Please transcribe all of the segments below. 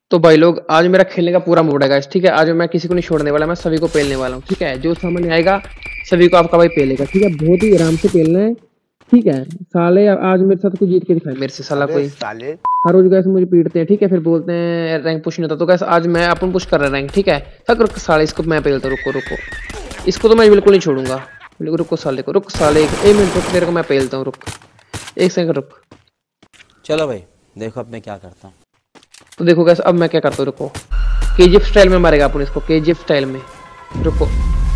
तो भाई लोग आज मेरा खेलने का पूरा मूड है गाइस, ठीक है। आज मैं किसी को नहीं छोड़ने वाला, मैं सभी को पेलने वाला हूँ, ठीक है। जो सामने आएगा सभी को आपका भाई पेलेगा, ठीक है। बहुत ही आराम से पेलना है, ठीक है। साले आज मेरे साथ कोई जीत के दिखाए मेरे से, साला अबे कोई। साले हर रोज गैस मुझे पीटते हैं, ठीक है। फिर बोलते हैं रैंक पुश नहीं होता, तो गैस आज मैं अपन पुश कर रहा रैंक, ठीक है। तक रुक साले, इसको मैं पेलता हूँ, रुको रुको। इसको तो मैं बिल्कुल नहीं छोड़ूंगा, बिल्कुल। रुको साले को, रुक साले, एक मिनट रुक, तेरे को मैं पेलता हूँ, रुक एक सेकंड रुक। चलो भाई देखो अब मैं क्या करता हूँ। तो देखो गैस अब मैं क्या करता हूँ, रुको। केजीएफ स्टाइल में मारेगा अपन इसको, केजीएफ स्टाइल में, रुको।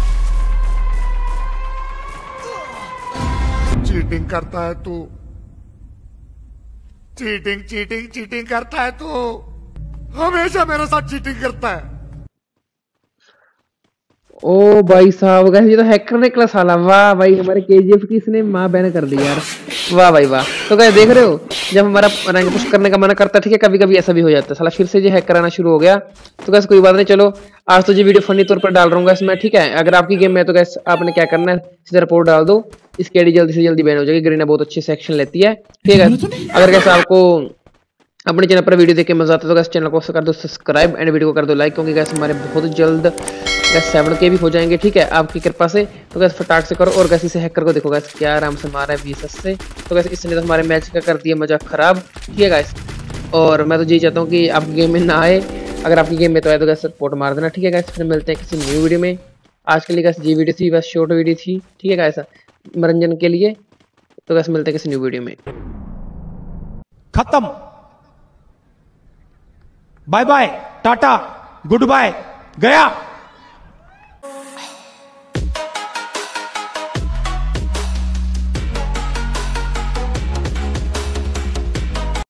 चीटिंग करता है तू, चीटिंग चीटिंग चीटिंग करता है तू, हमेशा मेरे साथ चीटिंग करता है। ओ भाई साहब, गैस ये तो हैकर निकला साला। वाह भाई, हमारे केजीएफ की इसने माँ बैन कर दी यार। वाह भाई वाह। तो गैस देख रहे हो, जब हमारा रैंक पुश करने का मन करता है, ठीक है, कभी कभी ऐसा भी हो जाता है साला। फिर से ये हैक कराना शुरू हो गया। तो गैस कोई बात नहीं, चलो आज तो ये वीडियो फनी तौर पर डाल रहा हूँ गैस मैं, ठीक है। अगर आपकी गेम में तो गैस आपने क्या करना है, सीधा रिपोर्ट डाल दो। इसकी आईडी जल्दी से जल्दी बैन हो जाएगी। गरीना बहुत अच्छे से एक्शन लेती है, ठीक है। अगर गैस आपको अपने चैनल पर वीडियो देख के मजा आता है तो गैस चैनल को कर दो सब्सक्राइब एंड वीडियो को कर दो लाइक, क्योंकि गैस हमारे बहुत जल्द गैस 7K भी हो जाएंगे, ठीक है, आपकी कृपा से। तो गैस फटाक से करो। और गैस इसे हैकर को देखो गैस क्या आराम से मारा है VSS से। तो गैस इसने तो हमारे मैच का कर दिया मजाक खराब, ठीक है गैस। और मैं तो यही चाहता हूँ कि आपकी गेम में ना आए। अगर आपकी गेम में तो आए तो गैस सपोर्ट मार देना, ठीक है गैस। फिर मिलते हैं किसी न्यू वीडियो में। आज के लिए गैस ये वीडियो थी, बस शॉर्ट वीडियो थी, ठीक है गैस, मनोरंजन के लिए। तो गैस मिलते हैं किसी न्यू वीडियो में। खत्म। Bye bye, tata, goodbye, गया।